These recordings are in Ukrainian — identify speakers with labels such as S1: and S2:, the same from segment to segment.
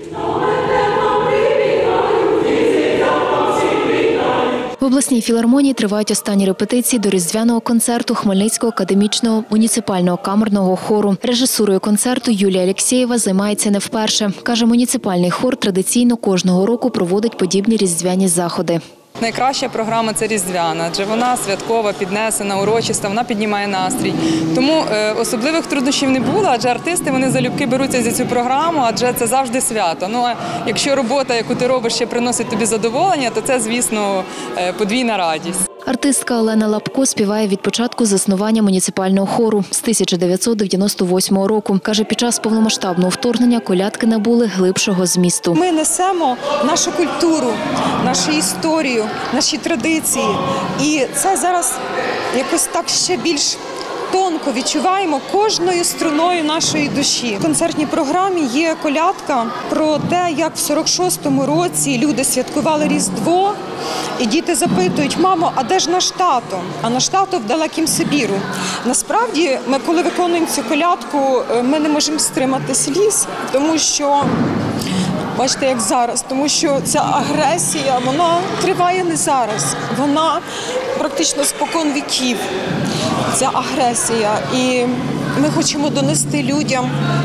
S1: В обласній філармонії тривають останні репетиції до різдвяного концерту Хмельницького академічного муніципального камерного хору. Режисурою концерту Юлія Алєксєєва займається не вперше. Каже, муніципальний хор традиційно кожного року проводить подібні різдвяні заходи.
S2: Найкраща програма – це різдвяна, адже вона святкова, піднесена, урочиста, вона піднімає настрій. Тому особливих труднощів не було, адже артисти вони залюбки беруться за цю програму, адже це завжди свято. Ну, а якщо робота, яку ти робиш, ще приносить тобі задоволення, то це, звісно, подвійна радість.
S1: Артистка Олена Лапко співає від початку заснування муніципального хору з 1998 року. Каже, під час повномасштабного вторгнення колядки набули глибшого змісту.
S3: Ми несемо нашу культуру, нашу історію, наші традиції. І це зараз якось так ще більш тонко відчуваємо кожною струною нашої душі. В концертній програмі є колядка про те, як в 46-му році люди святкували Різдво, і діти запитують: мамо, а де ж наш тато? А наш тато в далекім Сибіру. Насправді, ми коли виконуємо цю колядку, ми не можемо стримати сліз, тому що, бачите, як зараз, тому що ця агресія, вона триває не зараз, вона практично спокон віків, ця агресія. І ми хочемо донести людям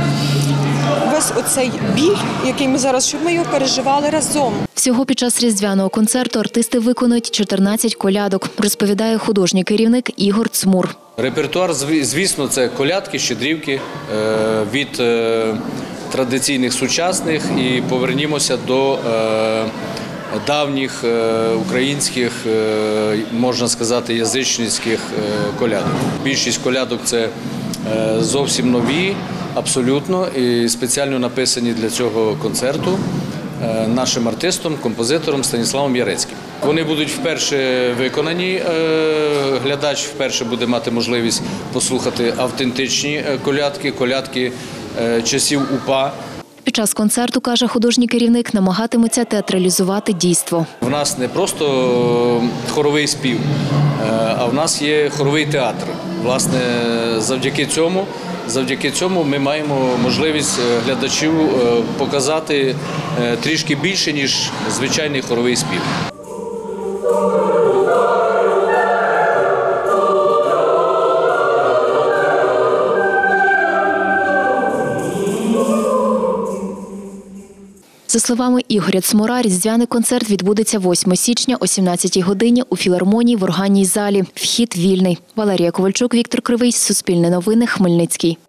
S3: весь оцей біль, який ми зараз, щоб ми його переживали разом.
S1: Всього під час різдвяного концерту артисти виконують 14 колядок, розповідає художній керівник Ігор Цмур.
S4: Репертуар, звісно, це колядки, щедрівки від традиційних сучасних і повернімося до давніх українських, можна сказати, язичницьких колядок. Більшість колядок – це зовсім нові, абсолютно, і спеціально написані для цього концерту нашим артистом, композитором Станіславом Яrecьким. Вони будуть вперше виконані, глядач вперше буде мати можливість послухати автентичні колядки, колядки часів УПА.
S1: Під час концерту, каже художній керівник, намагатиметься театралізувати дійство.
S4: В нас не просто хоровий спів, а в нас є хоровий театр. Власне, завдяки цьому ми маємо можливість глядачів показати трішки більше, ніж звичайний хоровий спів.
S1: За словами Ігоря Цмура, різдвяний концерт відбудеться 8 січня о 17-й годині у філармонії в органній залі. Вхід вільний. Валерія Ковальчук, Віктор Кривий, Суспільне новини, Хмельницький.